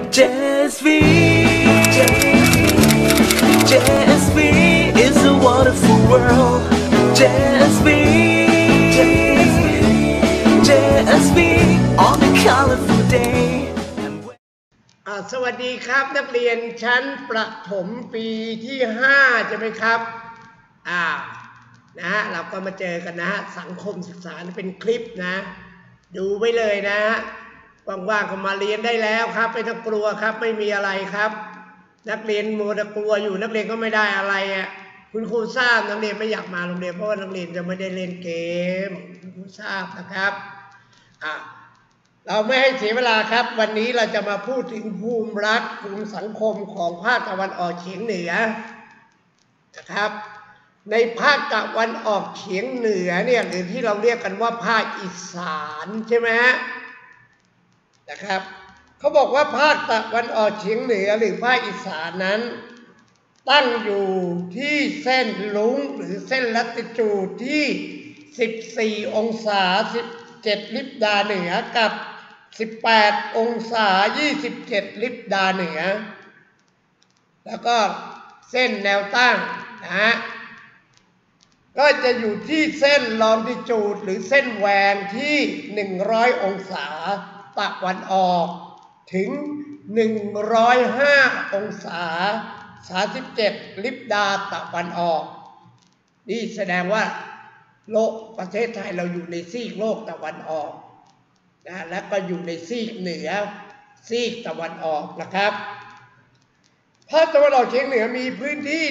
JSV JSV is a wonderful world. JSV JSV on a colorful day. สวัสดีครับนักเรียนชั้นประถมปีที่5ใช่ไหมครับนะฮะเราก็มาเจอกันนะฮะสังคมศึกษาเป็นคลิปนะดูไว้เลยนะฮะว่างๆก็มาเรียนได้แล้วครับไม่ต้องกลัวครับไม่มีอะไรครับนักเรียนมัวแต่กลัวอยู่นักเรียนก็ไม่ได้อะไรอ่ะคุณครูทราบนักเรียนไม่อยากมาโรงเรียนเพราะว่านักเรียนจะไม่ได้เล่นเกมคุณครูทราบนะครับเราไม่ให้เสียเวลาครับวันนี้เราจะมาพูดถึงภูมิรัฐภูมิสังคมของภาคตะวันออกเฉียงเหนือนะครับในภาคตะวันออกเฉียงเหนือเนี่ยหรือที่เราเรียกกันว่าภาคอีสานใช่ไหมฮะนะครับเขาบอกว่าภาคตะวันออกเฉียงเหนือหรือภาคอีสานนั้นตั้งอยู่ที่เส้นลุงหรือเส้นลัติจูดที่14องศา17ลิบดาเหนือกับ18องศา27ลิบดาเหนือแล้วก็เส้นแนวตั้งนะฮะก็จะอยู่ที่เส้นลองติจูดหรือเส้นแหวงที่100องศาตะวันออกถึง105องศา37ลิบดาตะวันออกนี่แสดงว่าโลกประเทศไทยเราอยู่ในซีกโลกตะวันออกนะและก็อยู่ในซีกเหนือซีกตะวันออกนะครับภาคตะวันออกเฉียงเหนือมีพื้นที่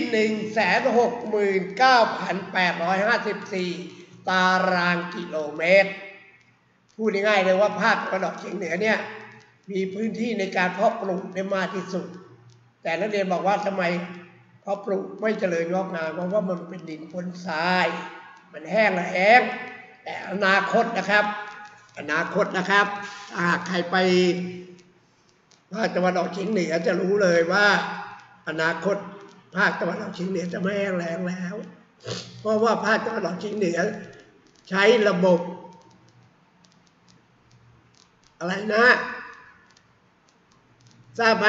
169,854 ตารางกิโลเมตรพูดง่ายๆเลยว่าภาคตะวันออกเฉียงเหนือเนี่ยมีพื้นที่ในการเพาะปลูกได้มากที่สุดแต่นักเรียนบอกว่าทำไมเพาะปลูกไม่เจริญงอกงามเพราะว่ามันเป็นดินพ้นทรายมันแห้งแล้งแต่อนาคตนะครับหากใครไปภาคตะวันออกเฉียงเหนือจะรู้เลยว่าอนาคตภาคตะวันออกเฉียงเหนือจะไม่แห้งแล้งแล้วเพราะว่าภาคตะวันออกเฉียงเหนือใช้ระบบอะไรนะทราบไหม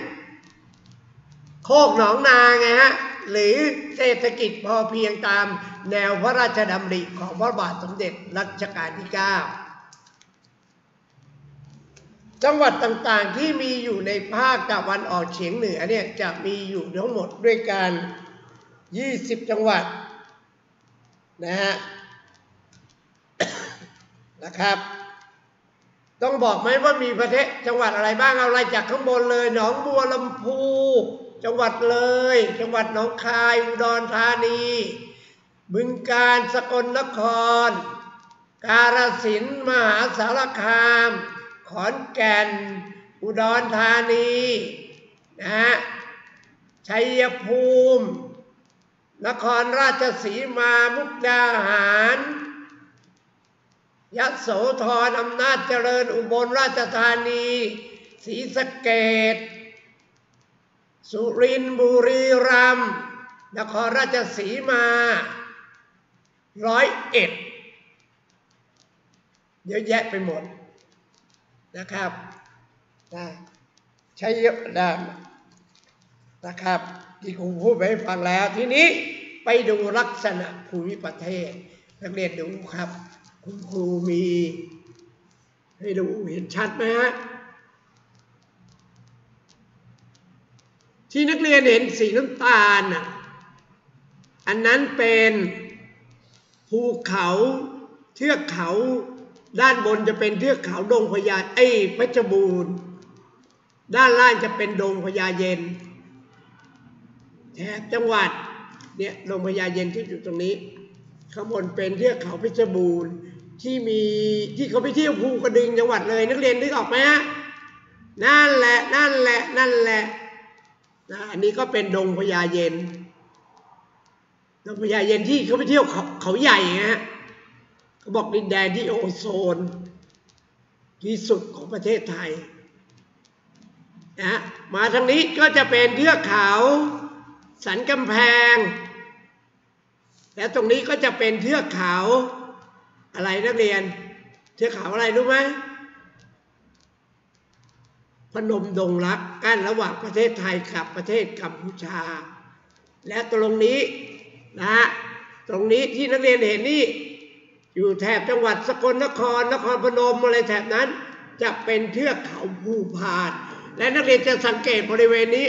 โคกหนองนาไงฮะหรือเศรษฐกิจพอเพียงตามแนวพระราชดำริของพระบาทสมเด็จรัชกาลที่9จังหวัดต่างๆที่มีอยู่ในภาคตะวันออกเฉียงเหนือเนี่ยจะมีอยู่ทั้งหมดด้วยกัน20จังหวัดนะฮะ นะครับต้องบอกไหมว่ามีประเทศจังหวัดอะไรบ้างเอาไล่จากข้างบนเลยหนองบัวลำพูจังหวัดเลยจังหวัดหนองคายอุดรธานีบึงกาฬสกลนครกาฬสินธุ์มหาสารคามขอนแก่นอุดรธานีนะฮะชัยภูมินครราชสีมามุกดาหารยโสธรอำนาจเจริญอุบลราชธานีศรีสะเกษสุรินทร์บุรีรัมย์นครราชสีมา101เยอะแยะไปหมดนะครับใช้เยอะด้านนะครับที่ครูพูดไปให้ฟังแล้วทีนี้ไปดูลักษณะภูมิประเทศนักเรียนดูครับคุณครูมีให้ดูเห็นชัดไหมฮะที่นักเรียนเห็นสีน้ำตาลอันนั้นเป็นภูเขาเทือกเขาด้านบนจะเป็นเทือกเขาดงพญาเพชรบูรณ์ด้านล่างจะเป็นดงพญาเย็นแถบจังหวัดเนี่ยดงพญาเย็นที่อยู่ตรงนี้ข้างบนเป็นเทือกเขาเพชรบูรณ์ที่เขาไปเที่ยวภูกระดึงจังหวัดเลยนักเรียนนึกออกไหมฮะนั่นแหละนะอันนี้ก็เป็นดงพญาเย็นดงพญาเย็นที่เขาไปเที่ยวเขาใหญ่ฮะเขาบอกดินแดนที่โอโซนที่สุดของประเทศไทยนะมาทางนี้ก็จะเป็นเทือกเขาสันกำแพงและตรงนี้ก็จะเป็นเทือกเขาอะไรนักเรียนเทือกเขาอะไรรู้ไหมพนมดงรักกั้นระหว่างประเทศไทยกับประเทศกัมพูชาและตรงนี้นะฮะตรงนี้ที่นักเรียนเห็นนี่อยู่แถบจังหวัดสกลนครนครพนมอะไรแถบนั้นจะเป็นเทือกเขาภูพานและนักเรียนจะสังเกตบริเวณนี้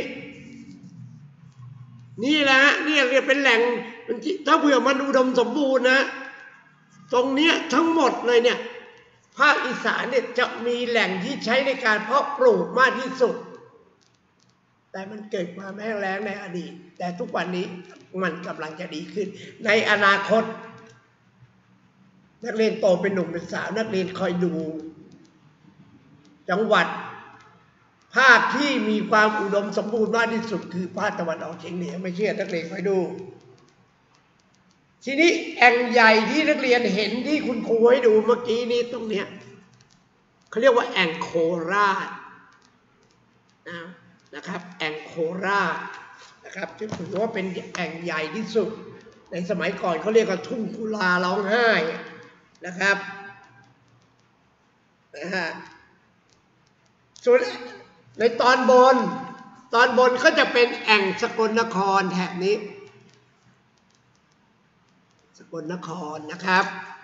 นี่แหละนี่เรียกเป็นแหล่งถ้าเผื่อมันอุดมสมบูรณ์นะตรงเนี้ยทั้งหมดเลยเนี่ยภาคอีสานเนี่ยจะมีแหล่งที่ใช้ในการเพาะปลูกมากที่สุดแต่มันเกิดความแห้งแล้งในอดีตแต่ทุกวันนี้มันกำลังจะดีขึ้นในอนาคตนักเรียนโตเป็นหนุ่มเป็นสาวนักเรียนคอยดูจังหวัดภาคที่มีความอุดมสมบูรณ์มากที่สุดคือภาคตะวันออกเฉียงเหนือไม่เชื่อนักเรียนคอยดูทีนี้แอ่งใหญ่ที่นักเรียนเห็นที่คุณครูให้ดูเมื่อกี้นี้ตรงเนี้ยเขาเรียกว่าแอ่งโคราชนะครับแอ่งโคราชนะครับที่ถือว่าเป็นแอ่งใหญ่ที่สุดในสมัยก่อนเขาเรียกว่าทุ่งกุลาร้องไห้นะครับส่วนในตอนบนก็จะเป็นแอ่งสกลนครแถบนี้สกลนครนะครับ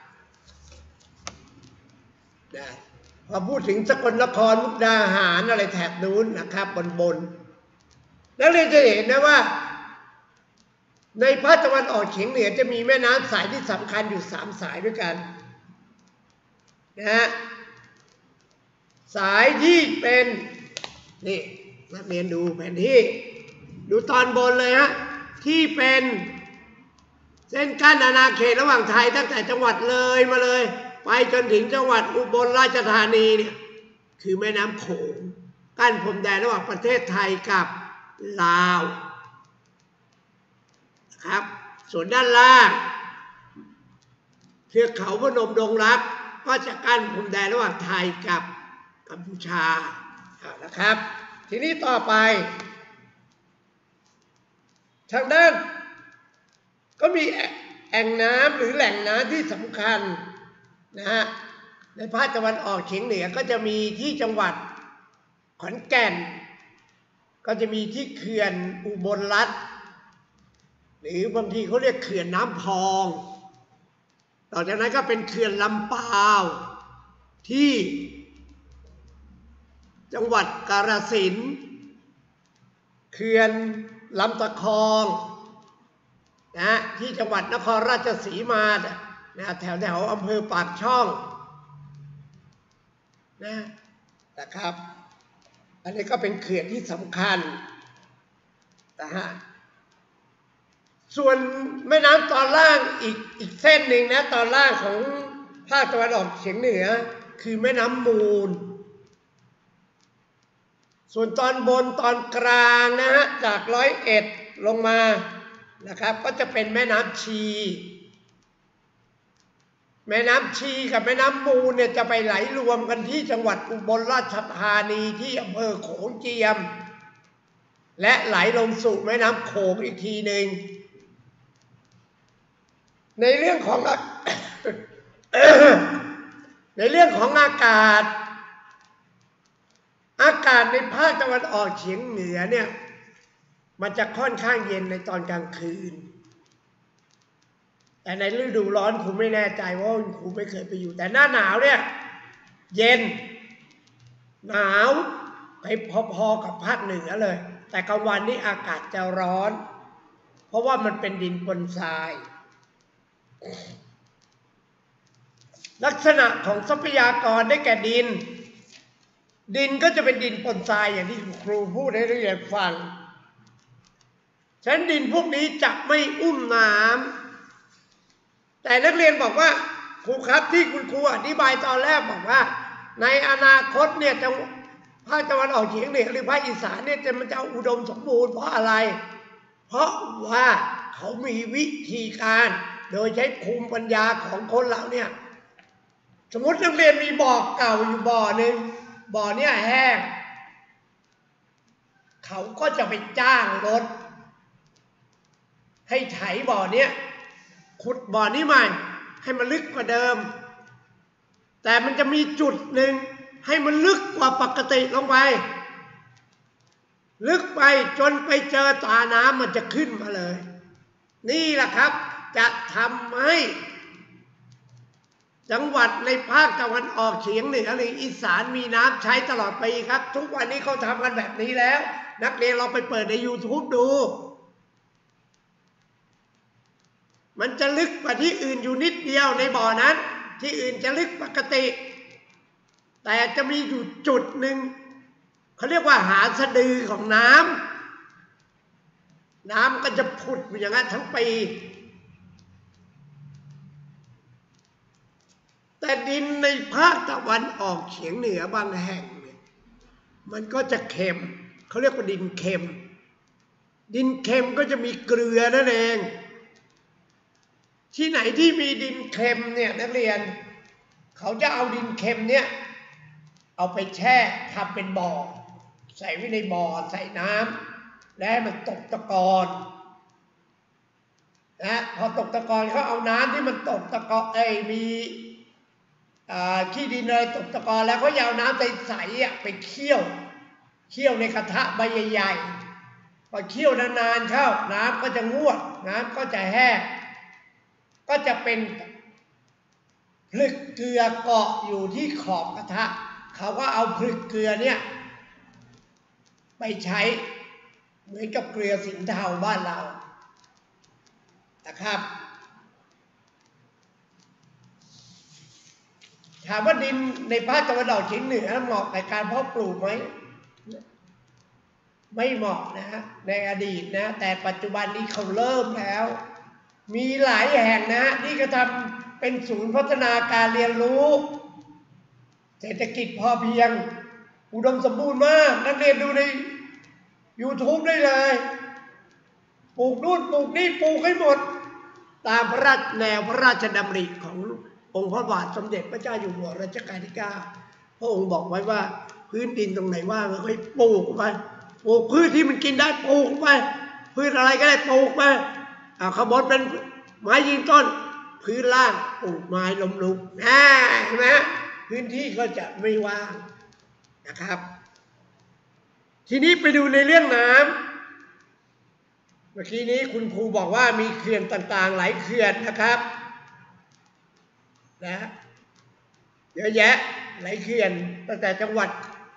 พอพูดถึงสกลนครมุกดาหารอะไรแถบนู้นนะครับบนแล้วเราจะเห็นนะว่าในภาคตะวันออกเฉียงเหนือจะมีแม่น้ำสายที่สำคัญอยู่3สายด้วยกันนะฮะสายที่เป็นนี่นักเรียนดูแผนที่ดูตอนบนเลยฮะที่เป็นเส้นกั้นอาณาเขตระหว่างไทยตั้งแต่จังหวัดเลยมาเลยไปจนถึงจังหวัดอุบลราชธานีเนี่ยคือแม่น้ำโขงกั้นพรมแดนระหว่างประเทศไทยกับลาวครับส่วนด้านล่างเทือกเขาพนมดงรักก็จะกั้นพรมแดนระหว่างไทยกับกัมพูชานะครับทีนี้ต่อไปทางด้านก็มีแอ่งน้ำหรือแหล่งน้ำที่สำคัญนะฮะในภาคตะวันออกเฉียงเหนือก็จะมีที่จังหวัดขอนแก่นก็จะมีที่เขื่อนอุบลรัตน์หรือบางทีเขาเรียกเขื่อนน้ำพองต่อจากนั้นก็เป็นเขื่อนลำปาวที่จังหวัดกาฬสินธุ์เขื่อนลำตะคองนะที่จังหวัดนครราชสีมานะแถวอำเภอปากช่องนะครับอันนี้ก็เป็นเขื่อนที่สำคัญนะฮะส่วนแม่น้ำตอนล่างอีกเส้นหนึ่งนะตอนล่างของภาคตะวันออกเฉียงเหนือคือแม่น้ำมูลส่วนตอนบนตอนกลางนะฮะจาก101ลงมานะครับก็จะเป็นแม่น้ำชีกับแม่น้ำมูลเนี่ยจะไปไหลรวมกันที่จังหวัดอุบลราชธานีที่อำเภอโขงเจียมและไหลลงสู่แม่น้ำโขงอีกทีหนึ่งในเรื่องของ ในเรื่องของอากาศในภาคตะวันออกเฉียงเหนือเนี่ยมันจะค่อนข้างเย็นในตอนกลางคืนแต่ในฤดูร้อนครูไม่แน่ใจว่าครูไม่เคยไปอยู่แต่หน้าหนาวเนี่ยเย็นหนาวไปพอๆกับภาคเหนือเลยแต่กลางวันนี้อากาศจะร้อนเพราะว่ามันเป็นดินปนทรายลักษณะของทรัพยากรได้แก่ดินก็จะเป็นดินปนทรายอย่างที่ครูพูดให้นักเรียนฟังฉะนั้นดินพวกนี้จะไม่อุ้มน้ำแต่นักเรียนบอกว่าครูครับที่คุณครูอธิบายตอนแรกบอกว่าในอนาคตเนี่ยจะภาคตะวันออกเฉียงเหนือหรือภาคอีสานเนี่ยมันจะอุดมสมบูรณ์เพราะอะไรเพราะว่าเขามีวิธีการโดยใช้ภูมิปัญญาของคนเราเนี่ยสมมตินักเรียนมีบ่อเก่าอยู่บ่อหนึ่งบ่อเนี่ยแห้งเขาก็จะไปจ้างรถให้ไถบ่อเนี้ยขุดบ่อนี้ใหม่ให้มันลึกกว่าเดิมแต่มันจะมีจุดหนึ่งให้มันลึกกว่าปกติลงไปลึกไปจนไปเจอตาน้ำมันจะขึ้นมาเลยนี่แหละครับจะทำให้จังหวัดในภาคตะวันออกเฉียงเหนือหรืออีสานมีน้ำใช้ตลอดปีครับทุกวันนี้เขาทำกันแบบนี้แล้วนักเรียนเราไปเปิดใน YouTube ดูมันจะลึกกว่าที่อื่นอยู่นิดเดียวในบ่อนั้นที่อื่นจะลึกปกติแต่จะมีอยู่จุดหนึ่งเขาเรียกว่าหาสะดือของน้ำก็จะผุดอย่างนั้นทั้งปีแต่ดินในภาคตะวันออกเฉียงเหนือบางแห่งเนี่ยมันก็จะเค็มเขาเรียกว่าดินเค็มดินเค็มก็จะมีเกลือนั่นเองที่ไหนที่มีดินเค็มเนี่ยนักเรียนเขาจะเอาดินเค็มเนี่ยเอาไปแช่ทำเป็นบ่อใส่ไว้ในบ่อใส่น้ำแล้วมันตกตะกอนนะพอตกตะกอนเขาเอาน้ำที่มันตกตะกอนมีขี้ดินอะไรตกตะกอนแล้วเขาเอาน้ำใสๆไปเคี่ยวในกระทะใบใหญ่ๆพอเคี่ยวนานๆเข้าน้ำก็จะงวดน้ำก็จะแห้งก็จะเป็นผลึกเกลือเกาะอยู่ที่ขอบกระทะเขาก็เอาผลึกเกลือเนี่ยไปใช้เหมือนกับเกลือสินเทาบ้านเรานะครับถามว่าดินในภาคตะวันออกเฉียงเหนือเหมาะในการเพาะปลูกไหมไม่เหมาะนะฮะในอดีตนะแต่ปัจจุบันนี้เขาเริ่มแล้วมีหลายแห่งนะที่ก็ทำเป็นศูนย์พัฒนาการเรียนรู้เศรษฐกิจพอเพียงอุดมสมบูรณ์มากนักเรียนดูใน YouTube ได้เลยปลูกนู่นปลูกนี่ปลูกให้หมดตามแนวพระราชดำริขององค์พระบาทสมเด็จพระเจ้าอยู่หัวรัชกาลที่9พระองค์บอกไว้ว่าพื้นดินตรงไหนว่างก็ให้ปลูกไปปลูกพืชที่มันกินได้ปลูกไปพืชอะไรก็ได้ปลูกไปขบวนเป็นไม้ยืนต้นพื้นล่างปลูกไม้ล้มลุกเห็นไหมพื้นที่ก็จะไม่ว่างนะครับทีนี้ไปดูในเรื่องน้ำเมื่อกี้นี้คุณครูบอกว่ามีเขื่อนต่างๆหลายเขื่อนนะครับนะเยอะแยะหลายเขื่อนตั้งแต่จังหวัด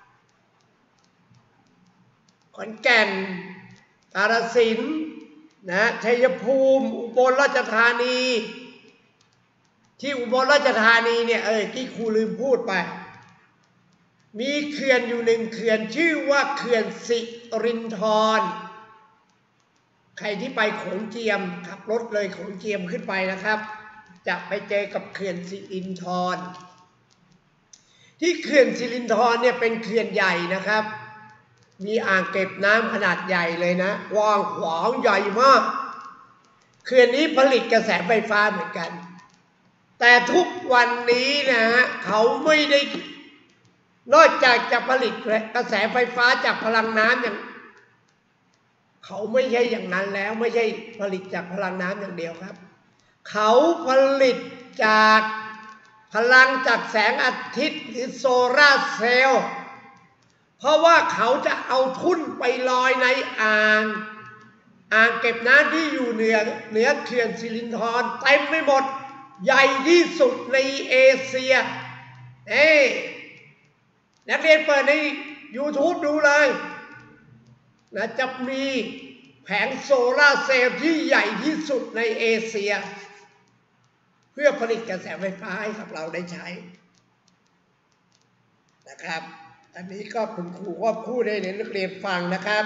ขอนแก่นกาฬสินธุ์นะชัยภูมิอุบลราชธานีที่อุบลราชธานีเนี่ยที่ครูลืมพูดไปมีเขื่อนอยู่หนึ่งเขื่อนชื่อว่าเขื่อนสิรินธรใครที่ไปโขงเจียมขับรถเลยโขงเจียมขึ้นไปนะครับจะไปเจอกับเขื่อนสิรินธรที่เขื่อนสิรินธรเนี่ยเป็นเขื่อนใหญ่นะครับมีอ่างเก็บน้ำขนาดใหญ่เลยนะกว้างขวางใหญ่มากเขื่อนนี้ผลิตกระแสไฟฟ้าเหมือนกันแต่ทุกวันนี้นะฮะเขาไม่ได้นอกจากจะผลิตกระแสไฟฟ้าจากพลังน้ำอย่างเขาไม่ใช่อย่างนั้นแล้วไม่ใช่ผลิตจากพลังน้ำอย่างเดียวครับเขาผลิตจากพลังจากแสงอาทิตย์หรือโซลาร์เซลล์เพราะว่าเขาจะเอาทุ่นไปลอยในอ่างเก็บน้ำที่อยู่เหนือเขื่อนสิรินธรเต็มไปหมดใหญ่ที่สุดในเอเชียนักเรียนเปิดใน YouTube ดูเลยนะจะมีแผงโซลาร์เซลล์ที่ใหญ่ที่สุดในเอเชียเพื่อผลิตกระแสไฟฟ้าให้กับเราได้ใช้นะครับอันนี้ก็คุณครูก็พูดให้นักเรียนฟังนะครับ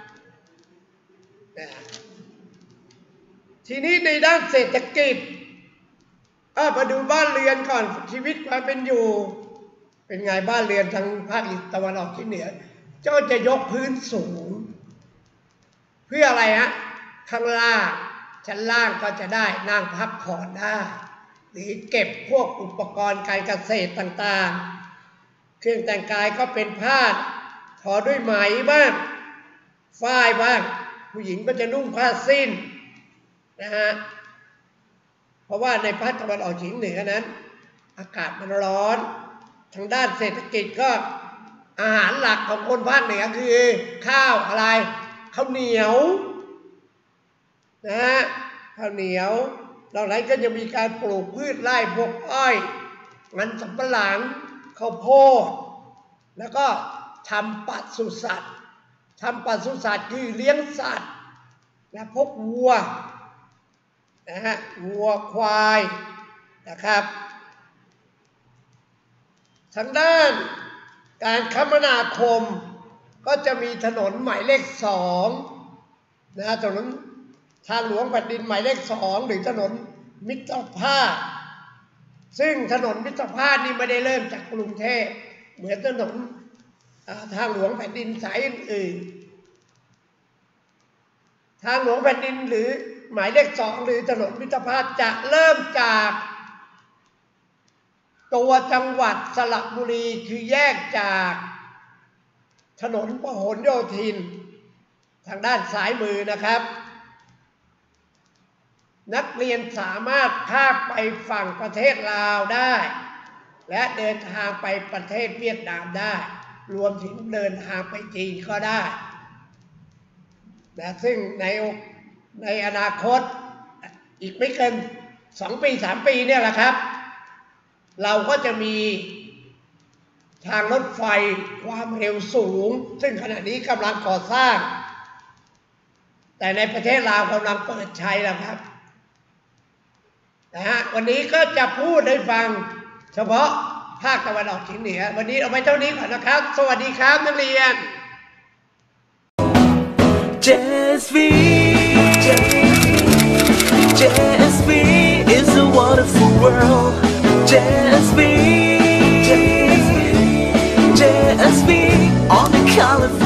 ทีนี้ในด้านเศรษฐกิจมาดูบ้านเรือนก่อนชีวิตความเป็นอยู่เป็นไงบ้านเรือนทางภาคตะวันออกเฉียงเหนือจะยกพื้นสูงเพื่ออะไรฮะข้างล่างชั้นล่างก็จะได้นั่งพักผ่อนได้หรือเก็บพวกอุปกรณ์การเกษตรต่างๆเครื่องแต่งกายก็เป็นผ้าทอด้วยไหมบ้างฝ้ายบ้างผู้หญิงก็จะนุ่งผ้าสิ้นนะฮะเพราะว่าในภาคตะวันออกเฉียงเหนือนั้นอากาศมันร้อนทางด้านเศรษฐกิจก็อาหารหลักของคนภาคเหนือคือข้าวอะไรข้าวเหนียวนะฮะข้าวเหนียวนอกนั้นก็จะมีการปลูกพืชไร่พวกอ้อยมันสำปะหลังข้าวโพดแล้วก็ทำปศุสัตว์คือเลี้ยงสัตว์และพวกวัวนะฮะวัวควายนะครับทางด้านการคมนาคมก็จะมีถนนหมายเลข2นะถนนทางหลวงแผ่นดินหมายเลข2หรือถนนมิตรภาพซึ่งถนนมิตรภาพนี้ไม่ได้เริ่มจากกรุงเทพเหมือนถนนทางหลวงแผ่นดินสายอื่นๆทางหลวงแผ่นดินหรือหมายเลข2หรือถนนมิตรภาพจะเริ่มจากตัวจังหวัดสระบุรีคือแยกจากถนนพหลโยธินทางด้านซ้ายมือนะครับนักเรียนสามารถข้ามไปฝั่งประเทศลาวได้และเดินทางไปประเทศเวียดนามได้รวมถึงเดินทางไปจีนก็ได้นะซึ่งในอนาคตอีกไม่เกิน2 ปี 3 ปีเนี่ยแหละครับเราก็จะมีทางรถไฟความเร็วสูงซึ่งขณะนี้กำลังก่อสร้างแต่ในประเทศลาวกำลังเปิดใช้แล้วครับนะฮะวันนี้ก็จะพูดให้ฟังเฉพาะภาคตะวันออกเฉียงเหนือวันนี้เอาไปเท่านี้ก่อนนะครับสวัสดีครับนักเรียน JSV is a wonderful world. JSV on the colorful